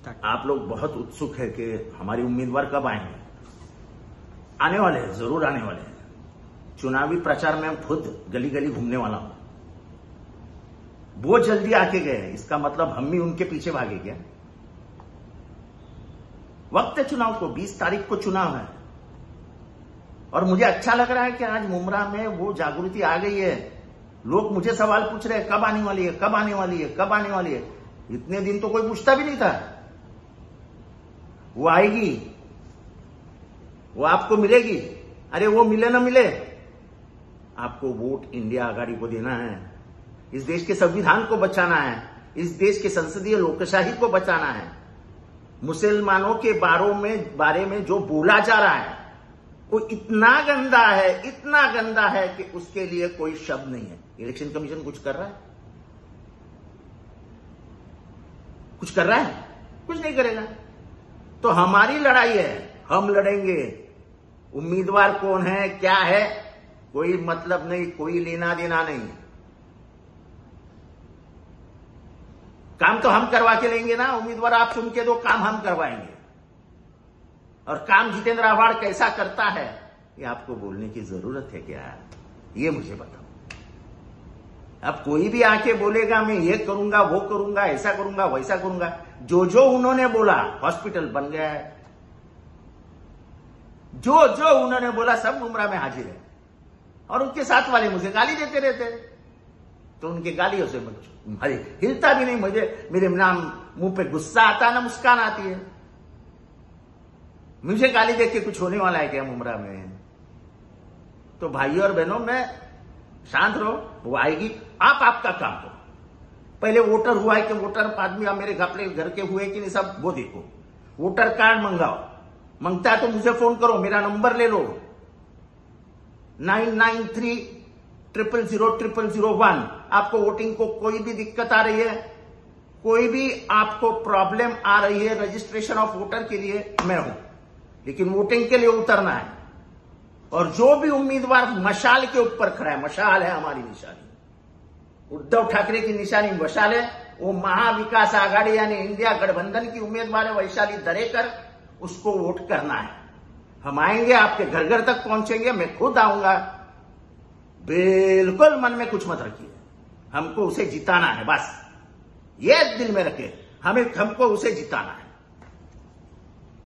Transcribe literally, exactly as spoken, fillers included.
आप लोग बहुत उत्सुक है कि हमारी उम्मीदवार कब आएंगे। आने वाले हैं, जरूर आने वाले हैं। चुनावी प्रचार में हम खुद गली गली घूमने वाला हूं। वो जल्दी आके गए, इसका मतलब हम भी उनके पीछे भागे क्या? वक्त है चुनाव को, बीस तारीख को चुनाव है। और मुझे अच्छा लग रहा है कि आज मुमरा में वो जागृति आ गई है। लोग मुझे सवाल पूछ रहे हैं, कब आने वाली है, कब आने वाली है, कब आने वाली है। इतने दिन तो कोई पूछता भी नहीं था। वो आएगी, वो आपको मिलेगी। अरे वो मिले ना मिले, आपको वोट इंडिया आघाड़ी को देना है। इस देश के संविधान को बचाना है, इस देश के संसदीय लोकशाही को बचाना है। मुसलमानों के बारों में बारे में जो बोला जा रहा है वो इतना गंदा है, इतना गंदा है कि उसके लिए कोई शब्द नहीं है। इलेक्शन कमीशन कुछ कर रहा है? कुछ कर रहा है? कुछ नहीं करेगा। तो हमारी लड़ाई है, हम लड़ेंगे। उम्मीदवार कौन है, क्या है, कोई मतलब नहीं, कोई लेना देना नहीं। काम तो हम करवा के लेंगे ना। उम्मीदवार आप चुन के दो, काम हम करवाएंगे। और काम जितेंद्र आव्हाड कैसा करता है ये आपको बोलने की जरूरत है क्या? ये मुझे बताओ। अब कोई भी आके बोलेगा मैं ये करूंगा, वो करूंगा, ऐसा करूंगा, वैसा करूंगा, जो जो उन्होंने बोला हॉस्पिटल बन गया है। जो जो उन्होंने बोला सब मुमरा में हाजिर है। और उनके साथ वाले मुझे गाली देते रहते, तो उनके गालियों से मैं हिलता भी नहीं। मुझे मेरे नाम मुंह पे गुस्सा आता ना मुस्कान आती है। मुझे गाली देख के कुछ होने वाला है क्या मुमरा में? तो भाइयों और बहनों, मैं शांत रहो, वो आएगी। आप आपका काम करो। पहले वोटर हुआ है कि वोटर आदमी मेरे अपने घर के हुए कि नहीं, सब वो देखो। वोटर कार्ड मंगाओ, मंगता है तो मुझे फोन करो, मेरा नंबर ले लो, nine nine three triple zero triple zero one. आपको वोटिंग को कोई भी दिक्कत आ रही है, कोई भी आपको प्रॉब्लम आ रही है रजिस्ट्रेशन ऑफ वोटर के लिए, मैं हूं। लेकिन वोटिंग के लिए उतरना है। और जो भी उम्मीदवार मशाल के ऊपर खड़ा है, मशाल है हमारी निशानी, उद्धव ठाकरे की निशानी मशाल है, वो महाविकास आघाड़ी यानी इंडिया गठबंधन की उम्मीदवार है वैशाली दरेकर, उसको वोट करना है। हम आएंगे, आपके घर घर तक पहुंचेंगे, मैं खुद आऊंगा। बिल्कुल मन में कुछ मत रखिए, हमको उसे जिताना है, बस ये दिल में रखे, हमें हमको उसे जिताना है।